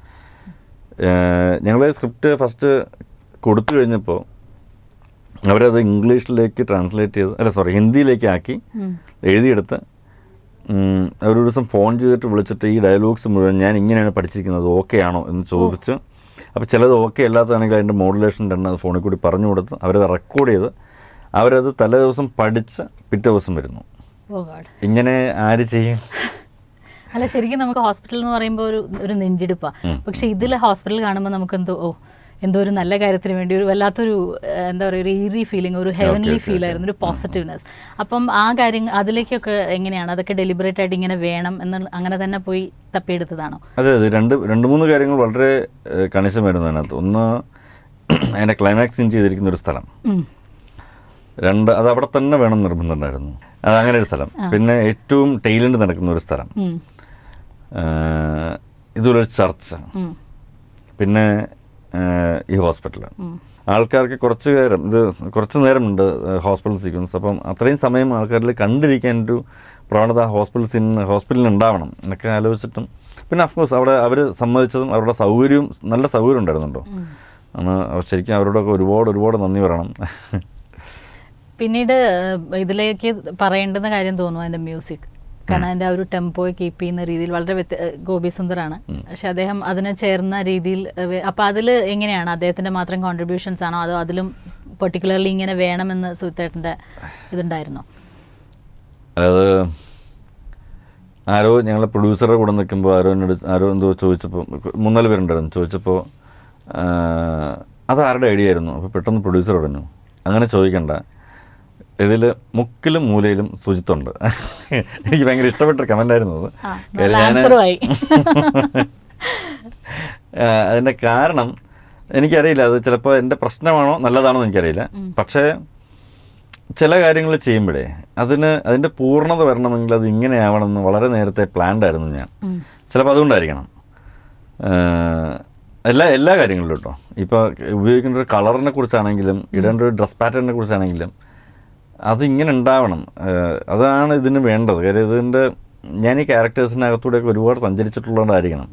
ഞങ്ങൾ സ്ക്രിപ്റ്റ് ഫസ്റ്റ് കൊടുത്തു കഴിഞ്ഞപ്പോൾ അവരത് ഇംഗ്ലീഷിലേക്ക് ട്രാൻസ്ലേറ്റ് ചെയ്ത് അല്ല സോറി ഹിന്ദിയിലേക്ക് ആക്കി എഴുതിയെടുത്ത് അവരൊരു ദിവസം ഫോൺ ചെയ്തിട്ട് വിളിച്ചിട്ട് ഈ ഡയലോഗ്സ് മുഴുവൻ ഞാൻ ഇങ്ങനെയാണ് പഠിച്ചിരിക്കുന്നത്, ഓക്കെ ആണോ എന്ന് ചോദിച്ച്, അപ്പോൾ ചിലത് ഓക്കെ അല്ലാത്തതാണെങ്കിൽ അതിൻ്റെ മോഡുലേഷൻ തന്നെ അത് ഫോണിൽ കൂടി പറഞ്ഞു കൊടുത്ത് അവരത് റെക്കോർഡ് ചെയ്ത് അവരത് തലേ ദിവസം പഠിച്ച് പിറ്റേ ദിവസം വരുന്നു. ഇങ്ങനെ ആര് ചെയ്യും? അല്ല ശരിക്കും നമുക്ക് ഹോസ്പിറ്റൽ എന്ന് പറയുമ്പോൾ ഒരു ഒരു നെഞ്ചിടിപ്പാണ്. പക്ഷെ ഇതിൽ ഹോസ്പിറ്റൽ കാണുമ്പോൾ നമുക്ക് എന്തോ ഓ എന്തോ ഒരു നല്ല കാര്യത്തിന് വേണ്ടി ഒരു വല്ലാത്തൊരു എന്താ പറയുക ഒരു ഈറി ഫീലിംഗ്, ഒരു ഹെവൻലി ഫീൽ ആയിരുന്നു, ഒരു പോസിറ്റീവ്നെസ്. അപ്പം ആ കാര്യങ്ങൾ അതിലേക്കൊക്കെ എങ്ങനെയാണ് അതൊക്കെ ഡെലിബറേറ്റ് ആയിട്ട് ഇങ്ങനെ വേണം എന്ന് അങ്ങനെ തന്നെ പോയി തപ്പിയെടുത്തതാണോ? അതെ അതെ, രണ്ട് രണ്ട് മൂന്ന് കാര്യങ്ങൾ വളരെ കണിശമായിരുന്നു അതിനകത്ത്. ഒന്ന് അതിൻ്റെ ക്ലൈമാക്സ് സീൻ ചെയ്തിരിക്കുന്ന ഒരു സ്ഥലം, രണ്ട് അത് അവിടെ തന്നെ വേണം നിർബന്ധമുണ്ടായിരുന്നു, അത് അങ്ങനെ ഒരു സ്ഥലം. പിന്നെ ഏറ്റവും ടൈലൻഡ് നടക്കുന്ന ഒരു സ്ഥലം, ഇതുപോലൊരു ചർച്ച്, പിന്നെ ഈ ഹോസ്പിറ്റൽ. ആൾക്കാർക്ക് കുറച്ച് നേരം ഇത് കുറച്ച് നേരമുണ്ട് ഹോസ്പിറ്റൽ സീക്വൻസ്. അപ്പം അത്രയും സമയം ആൾക്കാരിൽ കണ്ടിരിക്കാൻ ഒരു പ്രവണത ഹോസ്പിറ്റൽ സീൻ ഹോസ്പിറ്റലിൽ ഉണ്ടാവണം എന്നൊക്കെ ആലോചിച്ചിട്ടും പിന്നെ അഫ്കോഴ്സ് അവിടെ അവർ സമ്മതിച്ചതും അവരുടെ സൗകര്യവും നല്ല സൗകര്യം ഉണ്ടായിരുന്നുണ്ടോ ആണ്. ശരിക്കും അവരോടൊക്കെ ഒരുപാട് ഒരുപാട് നന്ദി പറയണം. പിന്നീട് ഇതിലേക്ക് പറയേണ്ടുന്ന കാര്യം തോന്നുന്നു അതിൻ്റെ മ്യൂസിക്. കാരണം അതിൻ്റെ ആ ഒരു ടെമ്പോയെ കീപ്പ് ചെയ്യുന്ന രീതിയിൽ വളരെ വ്യത്യ ഗോപി സുന്ദറാണ്, പക്ഷെ അദ്ദേഹം അതിന് ചേർന്ന രീതിയിൽ. അപ്പം അതിൽ എങ്ങനെയാണ് അദ്ദേഹത്തിൻ്റെ മാത്രം കോൺട്രിബ്യൂഷൻസ് ആണോ അതോ അതിലും പെർട്ടിക്കുലർലി ഇങ്ങനെ വേണമെന്ന് സുഹിത്തേട്ടൻ്റെ ഇതുണ്ടായിരുന്നോ? അതായത് ആരോ ഞങ്ങളെ പ്രൊഡ്യൂസറുടെ കൂടെ നിൽക്കുമ്പോൾ ആരോ എന്നോട് ആരോ എന്തോ ചോദിച്ചപ്പോൾ മൂന്നാല് പേരുണ്ടായിരുന്നു. ചോദിച്ചപ്പോൾ അത് ആരുടെ ഐഡിയ ആയിരുന്നു? അപ്പോൾ പെട്ടെന്ന് പ്രൊഡ്യൂസർ പറഞ്ഞു അങ്ങനെ ചോദിക്കണ്ട, ഇതിൽ മുക്കിലും മൂലയിലും ശുചിത്വമുണ്ട്. എനിക്ക് ഭയങ്കര ഇഷ്ടപ്പെട്ട കമൻ്റായിരുന്നു അത്. ഞാൻ അതിൻ്റെ കാരണം എനിക്കറിയില്ല, അത് ചിലപ്പോൾ എൻ്റെ പ്രശ്നമാണോ നല്ലതാണോ എന്ന് എനിക്കറിയില്ല. പക്ഷേ ചില കാര്യങ്ങൾ ചെയ്യുമ്പോഴേ അതിന് അതിൻ്റെ പൂർണ്ണത വരണമെങ്കിൽ അത് ഇങ്ങനെയാവണമെന്ന് വളരെ നേരത്തെ പ്ലാൻഡ് ആയിരുന്നു ഞാൻ. ചിലപ്പോൾ അതുകൊണ്ടായിരിക്കണം എല്ലാ എല്ലാ കാര്യങ്ങളിലും കേട്ടോ. ഇപ്പോൾ ഉപയോഗിക്കേണ്ട ഒരു കളറിനെ കുറിച്ചാണെങ്കിലും ഇടേണ്ട ഒരു ഡ്രസ് പാറ്റേണിനെ കുറിച്ചാണെങ്കിലും അതിങ്ങനെ ഉണ്ടാവണം. അതാണ് ഇതിന് വേണ്ടത്. കാര്യം ഇതിൻ്റെ ഞാൻ ഈ ക്യാരക്ടേഴ്സിനകത്തൂടെയൊക്കെ ഒരുപാട് സഞ്ചരിച്ചിട്ടുള്ളതുകൊണ്ടായിരിക്കണം.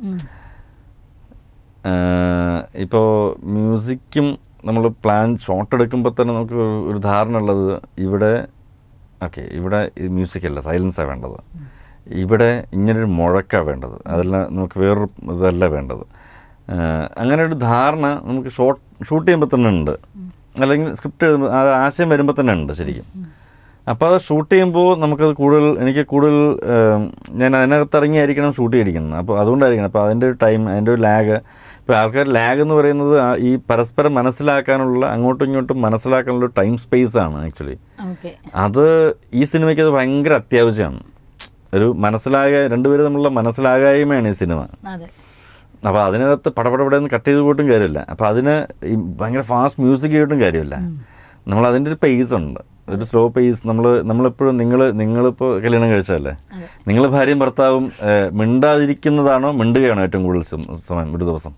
ഇപ്പോൾ മ്യൂസിക്കും നമ്മൾ പ്ലാൻ ഷോട്ട് എടുക്കുമ്പോൾ തന്നെ നമുക്ക് ഒരു ധാരണ ഉള്ളത് ഇവിടെ ഓക്കെ ഇവിടെ മ്യൂസിക്കല്ല സൈലൻസാണ് വേണ്ടത്, ഇവിടെ ഇങ്ങനൊരു മുഴക്കാണ് വേണ്ടത്, അതെല്ലാം നമുക്ക് വേറൊരു ഇതല്ല വേണ്ടത്. അങ്ങനെ ഒരു ധാരണ നമുക്ക് ഷോട്ട് ഷൂട്ട് ചെയ്യുമ്പോൾ തന്നെ ഉണ്ട്, അല്ലെങ്കിൽ സ്ക്രിപ്റ്റ് എഴുതുമ്പോൾ ആ ആശയം വരുമ്പോൾ തന്നെ ഉണ്ട് ശരിക്കും. അപ്പോൾ അത് ഷൂട്ട് ചെയ്യുമ്പോൾ നമുക്കത് കൂടുതൽ എനിക്ക് കൂടുതൽ ഞാൻ അതിനകത്ത് ഇറങ്ങിയായിരിക്കണം ഷൂട്ട് ചെയ്തിരിക്കുന്നത്. അപ്പോൾ അതുകൊണ്ടായിരിക്കണം. അപ്പോൾ അതിൻ്റെ ഒരു ടൈം അതിൻ്റെ ഒരു ലാഗ്. ഇപ്പോൾ ആൾക്കാർ ലാഗ് എന്ന് പറയുന്നത് ഈ പരസ്പരം മനസ്സിലാക്കാനുള്ള അങ്ങോട്ടും ഇങ്ങോട്ടും മനസ്സിലാക്കാനുള്ള ടൈം സ്പേസ് ആണ് ആക്ച്വലി. അത് ഈ സിനിമയ്ക്ക് അത് ഭയങ്കര അത്യാവശ്യമാണ്. ഒരു മനസ്സിലാക രണ്ടുപേരും തമ്മിലുള്ള മനസ്സിലാകായ്മയാണ് ഈ സിനിമ. അപ്പോൾ അതിനകത്ത് പടപടപടയെന്ന് കട്ട് ചെയ്ത് പോയിട്ടും കാര്യമില്ല. അപ്പോൾ അതിന് ഈ ഭയങ്കര ഫാസ്റ്റ് മ്യൂസിക് ചെയ്തിട്ടും കാര്യമില്ല. നമ്മൾ അതിൻ്റെ ഒരു പേസ് ഉണ്ട്, ഒരു സ്ലോ പേസ്. നമ്മൾ നമ്മളെപ്പോഴും നിങ്ങൾ നിങ്ങളിപ്പോൾ കല്യാണം കഴിച്ചതല്ലേ, നിങ്ങൾ ഭാര്യയും ഭർത്താവും മിണ്ടാതിരിക്കുന്നതാണോ മിണ്ടുകയാണോ ഏറ്റവും കൂടുതൽ സമയം ഒരു ദിവസം?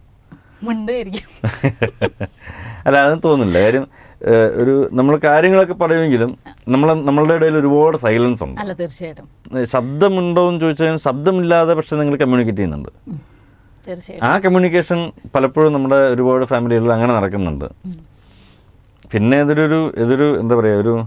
അല്ല അതൊന്നും തോന്നില്ല. കാര്യം ഒരു നമ്മൾ കാര്യങ്ങളൊക്കെ പറയുമെങ്കിലും നമ്മൾ നമ്മളുടെ ഇടയിൽ ഒരുപാട് സൈലൻസ് ഉണ്ട്. തീർച്ചയായിട്ടും ശബ്ദമുണ്ടോ എന്ന് ചോദിച്ചു കഴിഞ്ഞാൽ ശബ്ദമില്ലാതെ പക്ഷെ നിങ്ങൾ കമ്മ്യൂണിക്കേറ്റ് ചെയ്യുന്നുണ്ട്. ആ കമ്മ്യൂണിക്കേഷൻ പലപ്പോഴും നമ്മുടെ ഒരുപാട് ഫാമിലികളിൽ അങ്ങനെ നടക്കുന്നുണ്ട്. പിന്നെ ഇതൊരു ഇതൊരു എന്താ പറയുക ഒരു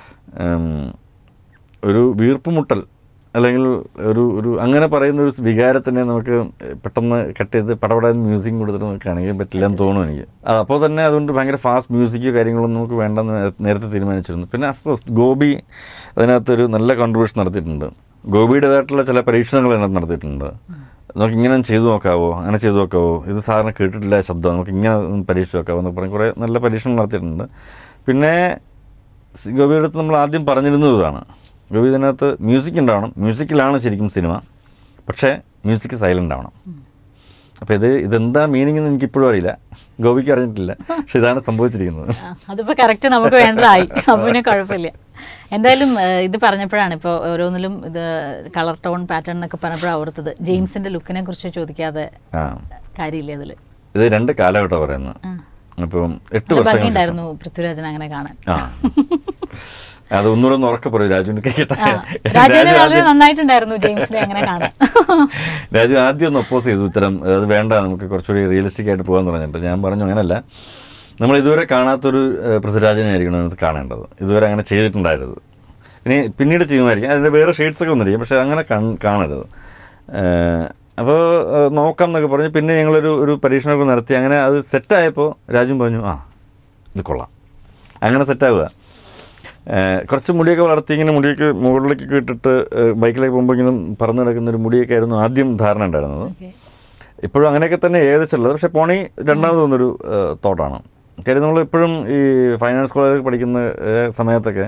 ഒരു വീർപ്പുമുട്ടൽ അല്ലെങ്കിൽ ഒരു ഒരു അങ്ങനെ പറയുന്ന ഒരു വികാരത്തിനെ നമുക്ക് പെട്ടെന്ന് കട്ട് ചെയ്ത് പടപടാന്ന് മ്യൂസിക് കൊടുത്തിട്ട് നമുക്ക് കാണിക്കാൻ പറ്റില്ല എന്ന് തോന്നുന്നു എനിക്ക്. അപ്പോൾ തന്നെ അതുകൊണ്ട് ഭയങ്കര ഫാസ്റ്റ് മ്യൂസിക്കോ കാര്യങ്ങളൊന്നും നമുക്ക് വേണ്ടെന്ന് നേരത്തെ തീരുമാനിച്ചിരുന്നു. പിന്നെ അഫ്കോഴ്സ് ഗോപി അതിനകത്തൊരു നല്ല കോൺട്രിബ്യൂഷൻ നടത്തിയിട്ടുണ്ട്. ഗോപിയുടേതായിട്ടുള്ള ചില പരീക്ഷണങ്ങൾ അതിനകത്ത് നടത്തിയിട്ടുണ്ട്. നമുക്ക് ഇങ്ങനെ ചെയ്തു നോക്കാവോ, അങ്ങനെ ചെയ്തു നോക്കാവോ, ഇത് സാധാരണ കേട്ടിട്ടില്ല ശബ്ദം, നമുക്ക് ഇങ്ങനെ പരീക്ഷിച്ച് നോക്കാവോ എന്നൊക്കെ പറഞ്ഞ് കുറേ നല്ല പരീക്ഷണം നടത്തിയിട്ടുണ്ട്. പിന്നെ ഗോപിയുടെ അടുത്ത് നമ്മൾ ആദ്യം പറഞ്ഞിരുന്നത് ഇതാണ്, ഗോപി ഇതിനകത്ത് മ്യൂസിക് ഉണ്ടാവണം, മ്യൂസിക്കിലാണ് ശരിക്കും സിനിമ, പക്ഷേ മ്യൂസിക് സൈലൻ്റ് ആവണം. അപ്പോൾ ഇത് ഇതെന്താ മീനിങ് എന്ന് എനിക്കിപ്പോഴും അറിയില്ല, ഗോപിക്ക് അറിഞ്ഞിട്ടില്ല, പക്ഷെ ഇതാണ് സംഭവിച്ചിരിക്കുന്നത്. അതിപ്പോൾ കറക്റ്റ് നമുക്ക് വേണ്ടതായി, അപ്പോൾ പിന്നെ കുഴപ്പമില്ല. എന്തായാലും ഇത് പറഞ്ഞപ്പോഴാണ് ഇപ്പോൾ ഓരോന്നിലും ഇത് കളർ ടോൺ പാറ്റേൺ എന്നൊക്കെ പറഞ്ഞപ്പോഴാണ് ഓർത്തത് ജെയിംസിന്റെ ലുക്കിനെ കുറിച്ച് ചോദിക്കാതെ കാര്യമില്ല. അതിൽ ഇത് രണ്ട് കാലഘട്ടം പറയുന്നത്. അപ്പം എട്ട് വർഷം ഉണ്ടായിരുന്നു പൃഥ്വിരാജൻ അങ്ങനെ കാണാൻ. അത് ഒന്നുകൂടെ ഒന്ന് ഉറക്കെ പറയും രാജുവിന് കേട്ടെ. നന്നായിട്ടുണ്ടായിരുന്നു ജെയിംസിനെ അങ്ങനെ കാണാൻ. രാജു ആദ്യം ഒന്ന് ഒപ്പോസ് ചെയ്തു, ഇത്തരം അത് വേണ്ട, നമുക്ക് കുറച്ചുകൂടി റിയലിസ്റ്റിക് ആയിട്ട് പോകാന്ന് പറഞ്ഞിട്ട്. ഞാൻ പറഞ്ഞു അങ്ങനല്ല, നമ്മൾ ഇതുവരെ കാണാത്തൊരു പൃഥ്വിരാജനായിരിക്കണം അത് കാണേണ്ടത്, ഇതുവരെ അങ്ങനെ ചെയ്തിട്ടുണ്ടായിരുന്നത്. ഇനി പിന്നീട് ചെയ്യുമായിരിക്കും, അതിൻ്റെ വേറെ ഷെയ്ഡ്സൊക്കെ വന്നിരിക്കും, പക്ഷേ അങ്ങനെ കാണരുത്. അപ്പോൾ നോക്കാം എന്നൊക്കെ പറഞ്ഞ് പിന്നെ ഞങ്ങളൊരു ഒരു പരീക്ഷണമൊക്കെ നടത്തി. അങ്ങനെ അത് സെറ്റായപ്പോൾ രാജു പറഞ്ഞു ആ ഇത് കൊള്ളാം, അങ്ങനെ സെറ്റാവുക. കുറച്ച് മുടിയൊക്കെ വളർത്തി ഇങ്ങനെ മുടിയൊക്കെ മുകളിലേക്കൊക്കെ ഇട്ടിട്ട് ബൈക്കിലേക്ക് പോകുമ്പോൾ ഇങ്ങനെ പറന്ന് കിടക്കുന്നൊരു മുടിയൊക്കെ ആയിരുന്നു ആദ്യം ധാരണ ഉണ്ടായിരുന്നത്. ഇപ്പോഴും അങ്ങനെയൊക്കെ തന്നെ ഏകദേശം ഉള്ളത്. പക്ഷേ പോണി രണ്ടാമത് വന്നൊരു തോട്ടാണ്. കാര്യം നമ്മൾ ഇപ്പോഴും ഈ ഫൈനാൻസ് കോളേജിൽ പഠിക്കുന്ന സമയത്തൊക്കെ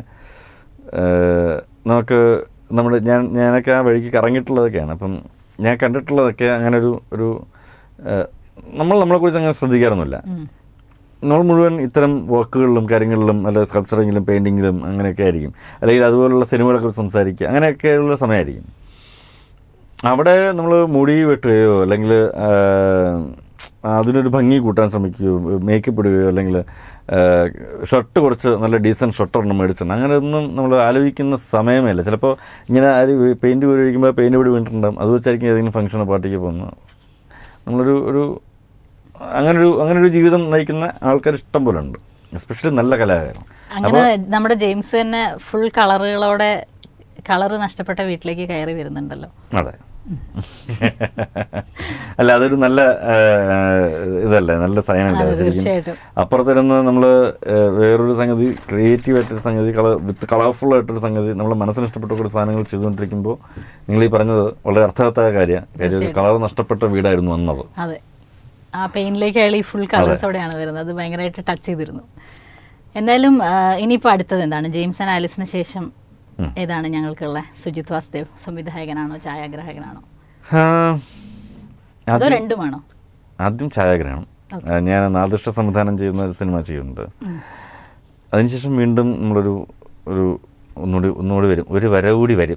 നമുക്ക് നമ്മുടെ ഞാൻ ഞാനൊക്കെ ആ വഴിക്ക് കറങ്ങിയിട്ടുള്ളതൊക്കെയാണ്. അപ്പം ഞാൻ കണ്ടിട്ടുള്ളതൊക്കെ അങ്ങനെ ഒരു ഒരു നമ്മൾ നമ്മളെക്കുറിച്ച് അങ്ങനെ ശ്രദ്ധിക്കാറൊന്നുമില്ല. നമ്മൾ മുഴുവൻ ഇത്തരം വർക്കുകളിലും കാര്യങ്ങളിലും അല്ലെങ്കിൽ സ്കൾപ്ചറിങ്ങിലും പെയിൻറ്റിങ്ങിലും അങ്ങനെയൊക്കെ ആയിരിക്കും, അല്ലെങ്കിൽ അതുപോലുള്ള സിനിമകളെക്കുറിച്ച് സംസാരിക്കുക, അങ്ങനെയൊക്കെയുള്ള സമയമായിരിക്കും. അവിടെ നമ്മൾ മുടി വെട്ടുകയോ അല്ലെങ്കിൽ അതിനൊരു ഭംഗി കൂട്ടാൻ ശ്രമിക്കുകയോ മേക്കപ്പ് ഇടുകയോ അല്ലെങ്കിൽ ഷർട്ട് കുറച്ച് നല്ല ഡീസൻറ്റ് ഷർട്ട് ഒരെണ്ണം മേടിച്ചിട്ടുണ്ട് അങ്ങനെയൊന്നും നമ്മൾ ആലോചിക്കുന്ന സമയമേ ഇല്ല. ചിലപ്പോൾ ഇങ്ങനെ ആര് പെയിൻറ്റ് പോയി കഴിക്കുമ്പോൾ പെയിൻറ്റ് പൊടി വീണിട്ടുണ്ടാകും, അത് വെച്ചായിരിക്കും ഏതെങ്കിലും ഫംഗ്ഷനോ പാർട്ടിക്ക് പോകുന്നത്. നമ്മളൊരു ഒരു അങ്ങനൊരു അങ്ങനൊരു ജീവിതം നയിക്കുന്ന ആൾക്കാർ ഇഷ്ടം പോലെ ഉണ്ട്, എസ്പെഷ്യലി നല്ല കലാകാരൻ. അങ്ങനെ നമ്മുടെ ജെയിംസ് തന്നെ ഫുൾ കളറുകളോടെ കളറ് നഷ്ടപ്പെട്ട വീട്ടിലേക്ക് കയറി വരുന്നുണ്ടല്ലോ. അതെ, അല്ല അതൊരു നല്ല ഇതല്ലേ, നല്ല സൈനല്ലേ ശരിക്കും. അപ്പുറത്തിരുന്ന് നമ്മൾ വേറൊരു സംഗതി, ക്രിയേറ്റീവായിട്ടൊരു സംഗതി, കളർ വിത്ത് കളർഫുൾ ആയിട്ടൊരു സംഗതി, നമ്മൾ മനസ്സിന് ഇഷ്ടപ്പെട്ട കുറേ സാധനങ്ങൾ ചെയ്തുകൊണ്ടിരിക്കുമ്പോൾ നിങ്ങൾ ഈ പറഞ്ഞത് വളരെ അർത്ഥവത്തായ കാര്യമാണ്. കാര്യം ഒരു കളർ നഷ്ടപ്പെട്ട വീടായിരുന്നു വന്നത്. അതെ, ആ പെയിന്റിലേക്ക് അയാൾ ഈ ഫുൾ കളേഴ്സോടെയാണ് വരുന്നത്. അത് ഭയങ്കരമായിട്ട് ടച്ച് ചെയ്തിരുന്നു. എന്തായാലും ഇനിയിപ്പോൾ അടുത്തത് എന്താണ്? ജെയിംസ് ആൻഡ് ആലിസിന് ശേഷം ഏതാണ് ഞങ്ങൾക്കുള്ള? സുജിത് വാസുദേവ് സംവിധായകനാണോ ഛായാഗ്രാഹകനാണോ അതോ രണ്ടുമാണോ? ആദ്യം ഛായാഗ്രഹണം. ഞാൻ നാദിഷ്ട സംവിധാനം ചെയ്യുന്ന ഒരു സിനിമ ചെയ്യുന്നുണ്ട്. അതിനുശേഷം വീണ്ടും നമ്മളൊരു ഒരു ഒന്നുകൂടി ഒന്നുകൂടി വരും, ഒരു വര കൂടി വരും.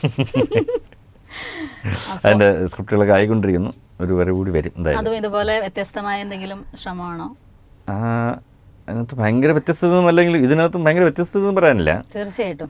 അതിൻ്റെ സ്ക്രിപ്റ്റുകളൊക്കെ ആയിക്കൊണ്ടിരിക്കുന്നു, ഒരു വര കൂടി വരും. അതും ഇതുപോലെ വ്യത്യസ്തമായ എന്തെങ്കിലും ശ്രമമാണോ? അതിനകത്ത് ഭയങ്കര വ്യത്യസ്തത അല്ലെങ്കിൽ ഇതിനകത്ത് ഭയങ്കര വ്യത്യസ്തത പറയാനില്ല. തീർച്ചയായിട്ടും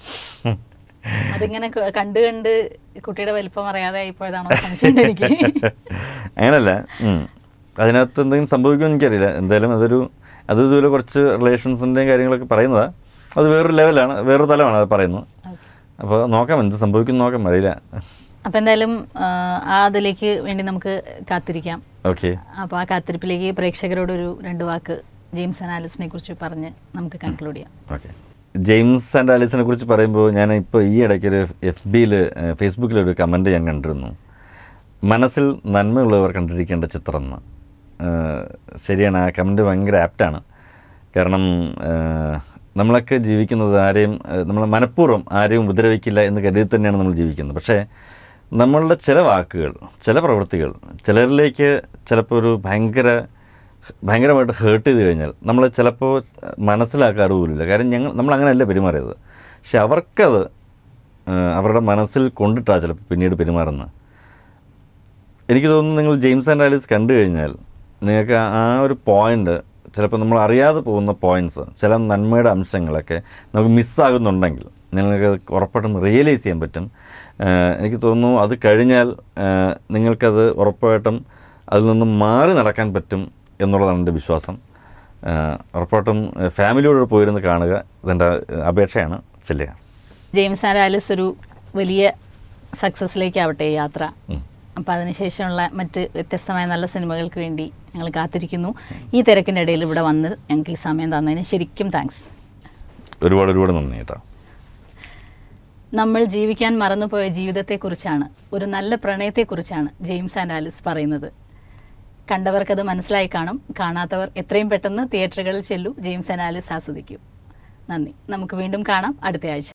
അതിങ്ങനെ കണ്ട് കണ്ട് കുട്ടിയുടെ വലിപ്പം അറിയാതെ ആയിപ്പോയതാണോ സംശയം എനിക്ക്. അങ്ങനല്ല, അതിനകത്ത് എന്തെങ്കിലും സംഭവിക്കുമെന്ന് എനിക്കറിയില്ല. എന്തായാലും അതൊരു അത് ഇതുപോലെ കുറച്ച് റിലേഷൻസിൻ്റെയും കാര്യങ്ങളൊക്കെ പറയുന്നതാണ്. അത് വേറൊരു ലെവലാണ്, വേറൊരു തലമാണ് അത് പറയുന്നത്. അപ്പോൾ നോക്കാം എന്ത് സംഭവിക്കും നോക്കാം, അറിയില്ല. അപ്പം എന്തായാലും ആ അതിലേക്ക് വേണ്ടി നമുക്ക് കാത്തിരിക്കാം. ഓക്കെ, അപ്പോൾ ആ കാത്തിരിപ്പിലേക്ക് പ്രേക്ഷകരോടൊരു രണ്ട് വാക്ക് ജെയിംസ് ആൻഡ് ആലിസിനെ കുറിച്ച് പറഞ്ഞ് നമുക്ക് കൺക്ലൂഡ് ചെയ്യാം. ഓക്കെ, ജെയിംസ് ആൻഡ് ആലിസിനെ കുറിച്ച് പറയുമ്പോൾ ഞാൻ ഇപ്പോൾ ഈ ഇടയ്ക്കൊരു എഫ് ബിയിൽ ഫേസ്ബുക്കിലൊരു കമൻറ്റ് ഞാൻ കണ്ടിരുന്നു. മനസ്സിൽ നന്മയുള്ളവർ കണ്ടിരിക്കേണ്ട ചിത്രം എന്ന്. ശരിയാണ്, ആ കമൻറ്റ് ഭയങ്കര ആപ്റ്റാണ്. കാരണം നമ്മളൊക്കെ ജീവിക്കുന്നത് ആരെയും നമ്മൾ മനഃപൂർവ്വം ആരെയും ഉപദ്രവിക്കില്ല എന്ന് കരുതി തന്നെയാണ് നമ്മൾ ജീവിക്കുന്നത്. പക്ഷേ നമ്മളുടെ ചില വാക്കുകൾ, ചില പ്രവൃത്തികൾ ചിലരിലേക്ക് ചിലപ്പോൾ ഒരു ഭയങ്കര ഭയങ്കരമായിട്ട് ഹേർട്ട് ചെയ്ത് കഴിഞ്ഞാൽ നമ്മൾ ചിലപ്പോൾ മനസ്സിലാക്കാറ് പോലുമില്ല. കാര്യം ഞങ്ങൾ നമ്മളങ്ങനെയല്ല പെരുമാറിയത്. പക്ഷെ അവർക്കത് അവരുടെ മനസ്സിൽ കൊണ്ടിട്ടാണ് ചിലപ്പോൾ പിന്നീട് പെരുമാറുന്നത്. എനിക്ക് തോന്നുന്നു നിങ്ങൾ ജെയിംസ് ആൻഡ് ആലിസ് കണ്ടു കഴിഞ്ഞാൽ നിങ്ങൾക്ക് ആ ഒരു പോയിൻ്റ്, ചിലപ്പോൾ നമ്മൾ അറിയാതെ പോകുന്ന പോയിൻറ്റ്സ്, ചില നന്മയുടെ അംശങ്ങളൊക്കെ നമുക്ക് മിസ്സാകുന്നുണ്ടെങ്കിൽ നിങ്ങൾക്ക് ഉറപ്പായിട്ടും റിയലൈസ് ചെയ്യാൻ പറ്റും. എനിക്ക് തോന്നുന്നു അത് കഴിഞ്ഞാൽ നിങ്ങൾക്കത് ഉറപ്പായിട്ടും അതിൽ നിന്നും മാറി നടക്കാൻ പറ്റും എന്നുള്ളതാണ് എൻ്റെ വിശ്വാസം. ഉറപ്പായിട്ടും ഫാമിലിയോട് പോയിരുന്ന് കാണുക, ഇതെൻ്റെ അപേക്ഷയാണ്. ചെല്ലുക. ജെയിംസ് ആൻഡ് ആലിസ് ഒരു വലിയ സക്സസ്സിലേക്കാവട്ടെ യാത്ര. അപ്പോൾ അതിനുശേഷമുള്ള മറ്റ് വ്യത്യസ്തമായ നല്ല സിനിമകൾക്ക് വേണ്ടി ഞങ്ങൾ കാത്തിരിക്കുന്നു. ഈ തിരക്കിൻ്റെ ഇടയിൽ ഇവിടെ വന്ന് ഞങ്ങൾക്ക് ഈ സമയം തന്നതിന് ശരിക്കും താങ്ക്സ്. ഒരുപാട് ഒരുപാട് നന്ദി കേട്ടോ. നമ്മൾ ജീവിക്കാൻ മറന്നുപോയ ജീവിതത്തെക്കുറിച്ചാണ്, ഒരു നല്ല പ്രണയത്തെക്കുറിച്ചാണ് ജെയിംസ് ആൻഡ് ആലിസ് പറയുന്നത്. കണ്ടവർക്കത് മനസ്സിലായി കാണും. കാണാത്തവർ എത്രയും പെട്ടെന്ന് തിയേറ്ററുകളിൽ ചെല്ലൂ, ജെയിംസ് ആൻഡ് ആലിസ് ആസ്വദിക്കൂ. നന്ദി. നമുക്ക് വീണ്ടും കാണാം അടുത്ത ആഴ്ച.